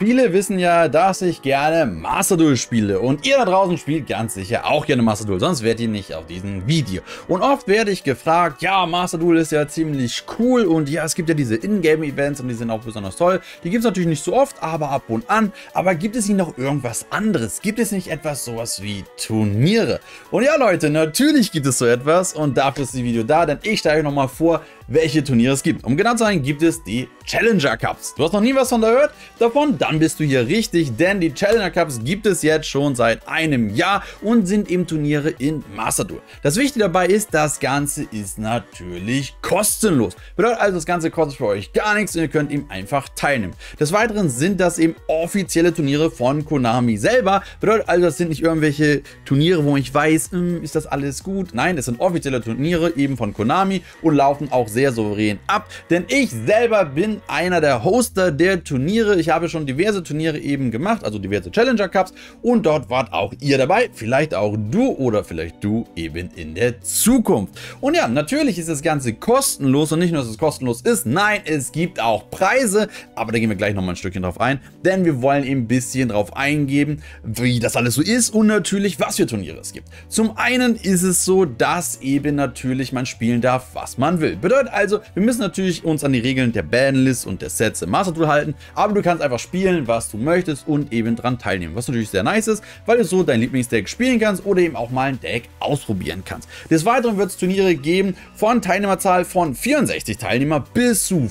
Viele wissen ja, dass ich gerne Master Duel spiele und ihr da draußen spielt ganz sicher auch gerne Master Duel, sonst wärt ihr nicht auf diesem Video. Und oft werde ich gefragt, ja, Master Duel ist ja ziemlich cool und ja, es gibt ja diese Ingame-Events und die sind auch besonders toll. Die gibt es natürlich nicht so oft, aber ab und an. Aber gibt es nicht noch irgendwas anderes? Gibt es nicht etwas sowas wie Turniere? Und ja, Leute, natürlich gibt es so etwas und dafür ist das Video da, denn ich stelle euch nochmal vor, welche Turniere es gibt. Um genau zu sein, gibt es die Challenger Cups. Du hast noch nie was davon? Dann bist du hier richtig, denn die Challenger Cups gibt es jetzt schon seit einem Jahr und sind eben Turniere in Master Duel. Das Wichtige dabei ist, das Ganze ist natürlich kostenlos. Bedeutet also, das Ganze kostet für euch gar nichts und ihr könnt eben einfach teilnehmen. Des Weiteren sind das eben offizielle Turniere von Konami selber. Bedeutet also, das sind nicht irgendwelche Turniere, wo ich weiß, ist das alles gut? Nein, das sind offizielle Turniere eben von Konami und laufen auch sehr souverän ab, denn ich selber bin einer der Hoster der Turniere. Ich habe schon diverse Turniere eben gemacht, also diverse Challenger Cups und dort wart auch ihr dabei, vielleicht auch du oder vielleicht du eben in der Zukunft. Und ja, natürlich ist das Ganze kostenlos und nicht nur, dass es kostenlos ist, nein, es gibt auch Preise, aber da gehen wir gleich noch mal ein Stückchen drauf ein, denn wir wollen eben ein bisschen drauf eingeben, wie das alles so ist und natürlich, was für Turniere es gibt. Zum einen ist es so, dass eben natürlich man spielen darf, was man will. Bedeutet also, wir müssen natürlich uns an die Regeln der Banlist und der Sets im Master Duel halten, aber du kannst einfach spielen, was du möchtest und eben dran teilnehmen, was natürlich sehr nice ist, weil du so dein Lieblingsdeck spielen kannst oder eben auch mal ein Deck ausprobieren kannst. Des Weiteren wird es Turniere geben von Teilnehmerzahl von 64 Teilnehmer bis zu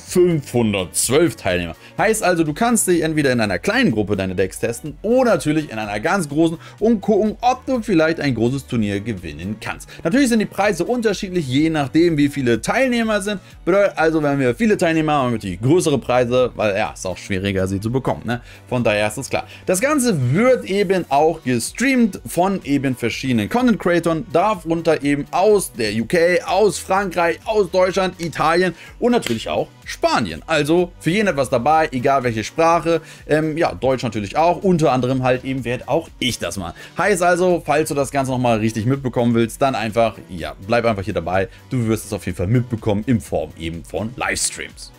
512 Teilnehmer. Heißt also, du kannst dich entweder in einer kleinen Gruppe deine Decks testen oder natürlich in einer ganz großen und gucken, ob du vielleicht ein großes Turnier gewinnen kannst. Natürlich sind die Preise unterschiedlich, je nachdem wie viele Teilnehmer sind. Bedeutet also, wenn wir viele Teilnehmer haben, wir die größere Preise, weil ja, ist auch schwieriger sie zu bekommen, ne? Von daher ist es klar. Das Ganze wird eben auch gestreamt von eben verschiedenen Content Creatoren, darunter eben aus der UK, aus Frankreich, aus Deutschland, Italien und natürlich auch Spanien. Also für jeden etwas dabei, egal welche Sprache. Ja, Deutsch natürlich auch. Unter anderem halt eben werde auch ich das mal. Heißt also, falls du das Ganze nochmal richtig mitbekommen willst, dann einfach, ja, bleib einfach hier dabei. Du wirst es auf jeden Fall mitbekommen in Form eben von Livestreams.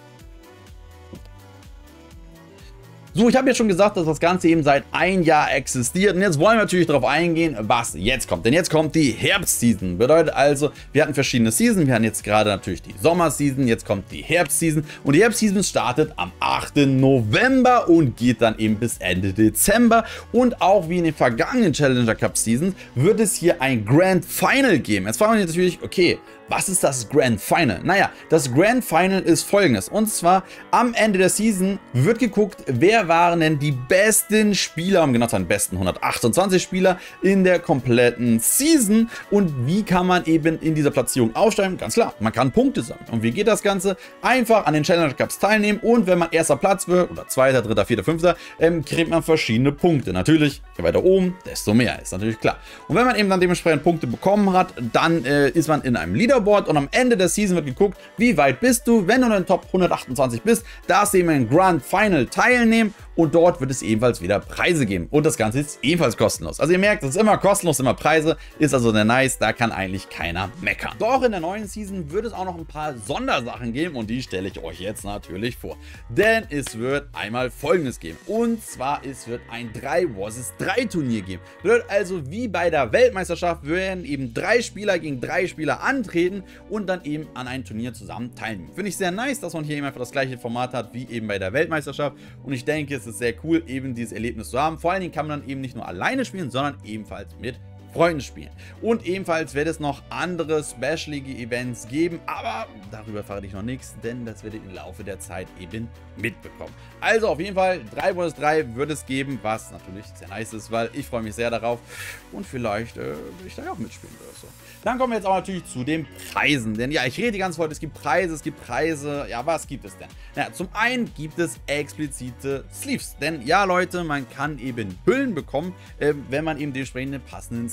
So, ich habe ja schon gesagt, dass das Ganze eben seit ein Jahr existiert und jetzt wollen wir natürlich darauf eingehen, was jetzt kommt. Denn jetzt kommt die Herbstseason. Bedeutet also, wir hatten verschiedene Season, wir hatten jetzt gerade natürlich die Sommerseason, jetzt kommt die Herbstseason und die Herbstseason startet am 8. November und geht dann eben bis Ende Dezember und auch wie in den vergangenen Challenger Cup Seasons wird es hier ein Grand Final geben. Jetzt fragen wir uns natürlich, okay, was ist das Grand Final? Naja, das Grand Final ist folgendes. Und zwar am Ende der Season wird geguckt, wer waren denn die besten Spieler, um genau zu sein, besten 128 Spieler in der kompletten Season und wie kann man eben in dieser Platzierung aufsteigen? Ganz klar, man kann Punkte sammeln. Und wie geht das Ganze? Einfach an den Challenger Cups teilnehmen und wenn man erster Platz wird oder zweiter, dritter, vierter, fünfter, kriegt man verschiedene Punkte. Natürlich, je weiter oben, desto mehr, ist natürlich klar. Und wenn man eben dann dementsprechend Punkte bekommen hat, dann ist man in einem Leaderboard und am Ende der Season wird geguckt, wie weit bist du. Wenn du in den Top 128 bist, darfst du eben im Grand Final teilnehmen und dort wird es ebenfalls wieder Preise geben. Und das Ganze ist ebenfalls kostenlos. Also ihr merkt, es ist immer kostenlos, immer Preise, ist also sehr nice, da kann eigentlich keiner meckern. Doch in der neuen Season wird es auch noch ein paar Sondersachen geben und die stelle ich euch jetzt natürlich vor. Denn es wird einmal Folgendes geben. Und zwar, es wird ein 3 vs 3 Turnier geben. Bedeutet also, wie bei der Weltmeisterschaft werden eben 3 Spieler gegen 3 Spieler antreten und dann eben an einem Turnier zusammen teilnehmen. Finde ich sehr nice, dass man hier eben einfach das gleiche Format hat wie eben bei der Weltmeisterschaft und ich denke, es ist sehr cool, eben dieses Erlebnis zu haben. Vor allen Dingen kann man dann eben nicht nur alleine spielen, sondern ebenfalls mit Freunden spielen. Und ebenfalls wird es noch andere Special-Events geben, aber darüber verrate ich noch nichts, denn das werdet ihr im Laufe der Zeit eben mitbekommen. Also auf jeden Fall 3 vs 3 wird es geben, was natürlich sehr nice ist, weil ich freue mich sehr darauf und vielleicht will ich da auch mitspielen oder so. Dann kommen wir jetzt auch natürlich zu den Preisen, denn ja, ich rede die ganze Zeit, es gibt Preise, ja, was gibt es denn? Ja, zum einen gibt es explizite Sleeves, denn ja Leute, man kann eben Hüllen bekommen, wenn man eben dementsprechend einen passenden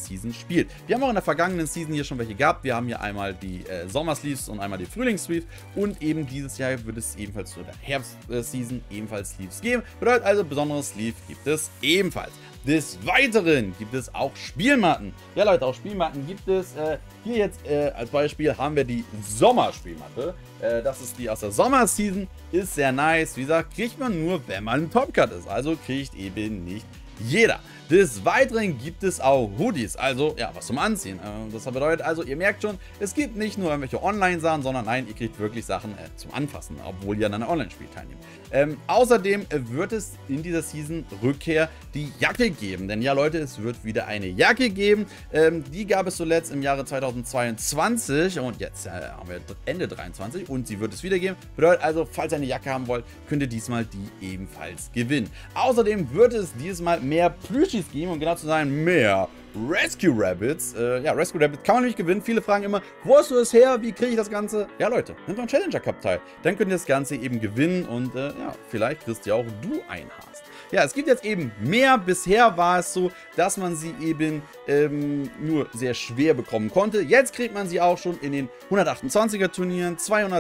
Season spielt. Wir haben auch in der vergangenen Season hier schon welche gehabt. Wir haben hier einmal die Sommersleeves und einmal die Frühlingssleeves und eben dieses Jahr wird es ebenfalls zu der Herbst-Season ebenfalls Sleeves geben. Bedeutet also, besonderes Sleeve gibt es ebenfalls. Des Weiteren gibt es auch Spielmatten. Ja Leute, auch Spielmatten gibt es. Hier jetzt als Beispiel haben wir die Sommerspielmatte. Das ist die aus der Sommerseason. Ist sehr nice. Wie gesagt, kriegt man nur, wenn man ein Topcut ist. Also kriegt eben nicht jeder. Des Weiteren gibt es auch Hoodies, also ja, was zum Anziehen. Das bedeutet also, ihr merkt schon, es gibt nicht nur irgendwelche Online-Sachen, sondern nein, ihr kriegt wirklich Sachen zum Anfassen, obwohl ihr an einem Online-Spiel teilnehmt. Außerdem wird es in dieser Season Rückkehr die Jacke geben, denn ja Leute, es wird wieder eine Jacke geben. Die gab es zuletzt im Jahre 2022 und jetzt haben wir Ende 23 und sie wird es wieder geben. Bedeutet also, falls ihr eine Jacke haben wollt, könnt ihr diesmal die ebenfalls gewinnen. Außerdem wird es dieses Mal mehr Plüschis geben, um genau zu sein, mehr Rescue Rabbits. Ja, Rescue Rabbits kann man nämlich gewinnen. Viele fragen immer, wo hast du das her? Wie kriege ich das Ganze? Ja, Leute, nimmt mal einen Challenger Cup teil. Dann könnt ihr das Ganze eben gewinnen und ja, vielleicht kriegst ja auch du einen Hast. Ja, es gibt jetzt eben mehr. Bisher war es so, dass man sie eben nur sehr schwer bekommen konnte. Jetzt kriegt man sie auch schon in den 128er Turnieren,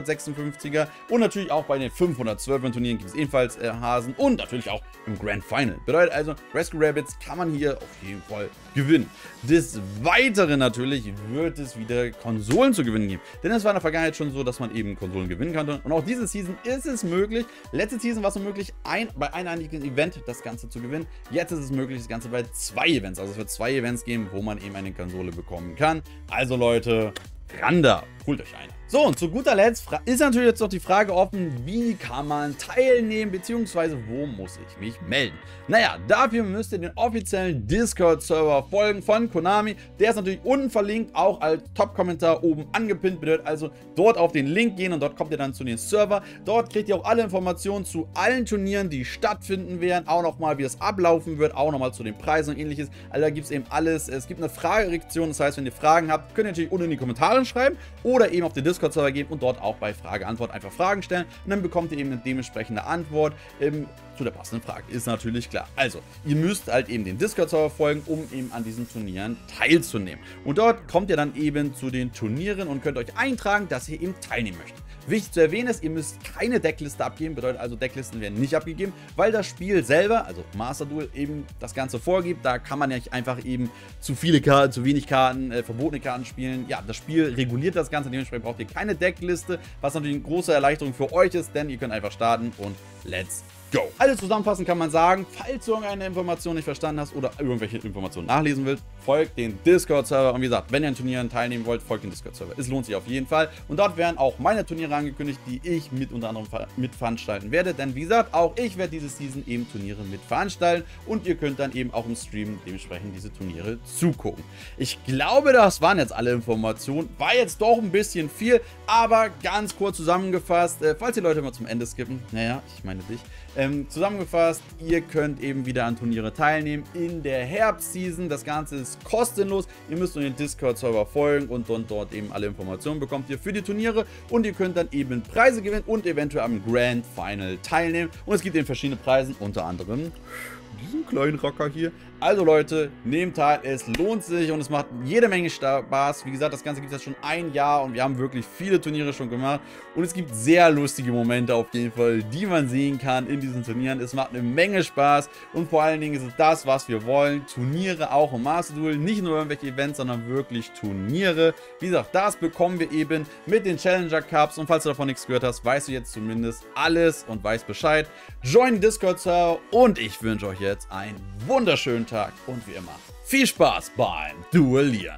256er und natürlich auch bei den 512er Turnieren gibt es ebenfalls Hasen und natürlich auch im Grand Final. Bedeutet also, Rescue Rabbits kann man hier auf jeden Fall gewinnen. Des Weiteren natürlich wird es wieder Konsolen zu gewinnen geben. Denn es war in der Vergangenheit schon so, dass man eben Konsolen gewinnen konnte. Und auch diese Season ist es möglich. Letzte Season war es möglich, bei einem einzigen Event das Ganze zu gewinnen. Jetzt ist es möglich, das Ganze bei 2 Events. Also es wird 2 Events geben, wo man eben eine Konsole bekommen kann. Also Leute, ran da, holt euch eine. So, und zu guter Letzt ist natürlich jetzt noch die Frage offen, wie kann man teilnehmen, beziehungsweise wo muss ich mich melden? Naja, dafür müsst ihr den offiziellen Discord-Server folgen von Konami. Der ist natürlich unten verlinkt, auch als Top-Kommentar oben angepinnt. Bedeutet also dort auf den Link gehen und dort kommt ihr dann zu den Server. Dort kriegt ihr auch alle Informationen zu allen Turnieren, die stattfinden werden. Auch nochmal, wie es ablaufen wird, auch nochmal zu den Preisen und ähnliches. Also da gibt es eben alles. Es gibt eine Fragerektion, das heißt, wenn ihr Fragen habt, könnt ihr natürlich unten in die Kommentare schreiben oder eben auf den Discord-Server gehen und dort auch bei Frage-Antwort einfach Fragen stellen und dann bekommt ihr eben eine dementsprechende Antwort zu der passenden Frage. Ist natürlich klar. Also, ihr müsst halt eben den Discord-Server folgen, um eben an diesen Turnieren teilzunehmen. Und dort kommt ihr dann eben zu den Turnieren und könnt euch eintragen, dass ihr eben teilnehmen möchtet. Wichtig zu erwähnen ist, ihr müsst keine Deckliste abgeben, bedeutet also, Decklisten werden nicht abgegeben, weil das Spiel selber, also Master Duel, eben das Ganze vorgibt. Da kann man ja nicht einfach eben zu viele Karten, zu wenig Karten, verbotene Karten spielen. Ja, das Spiel reguliert das Ganze, dementsprechend braucht ihr keine Deckliste, was natürlich eine große Erleichterung für euch ist, denn ihr könnt einfach starten und let's go. Also zusammenfassend kann man sagen, falls du irgendeine Information nicht verstanden hast oder irgendwelche Informationen nachlesen willst, folgt den Discord-Server. Und wie gesagt, wenn ihr an Turnieren teilnehmen wollt, folgt den Discord-Server. Es lohnt sich auf jeden Fall. Und dort werden auch meine Turniere angekündigt, die ich unter anderem mit veranstalten werde. Denn wie gesagt, auch ich werde diese Season eben Turniere mit veranstalten. Und ihr könnt dann eben auch im Stream dementsprechend diese Turniere zugucken. Ich glaube, das waren jetzt alle Informationen. War jetzt doch ein bisschen viel, aber ganz kurz zusammengefasst, falls die Leute mal zum Ende skippen, naja, ich meine dich, zusammengefasst, ihr könnt eben wieder an Turniere teilnehmen in der Herbstseason. Das Ganze ist kostenlos. Ihr müsst nur den Discord-Server folgen und dort eben alle Informationen bekommt ihr für die Turniere und ihr könnt dann eben Preise gewinnen und eventuell am Grand Final teilnehmen. Und es gibt eben verschiedene Preise, unter anderem diesen kleinen Rocker hier. Also Leute, nehmt teil, es lohnt sich und es macht jede Menge Spaß. Wie gesagt, das Ganze gibt es jetzt schon ein Jahr und wir haben wirklich viele Turniere schon gemacht. Und es gibt sehr lustige Momente auf jeden Fall, die man sehen kann in diesen Turnieren. Es macht eine Menge Spaß und vor allen Dingen ist es das, was wir wollen. Turniere auch im Master Duel, nicht nur irgendwelche Events, sondern wirklich Turniere. Wie gesagt, das bekommen wir eben mit den Challenger Cups und falls du davon nichts gehört hast, weißt du jetzt zumindest alles und weißt Bescheid. Join den Discord-Server und ich wünsche euch jetzt einen wunderschönen Tag und wie immer viel Spaß beim Duellieren.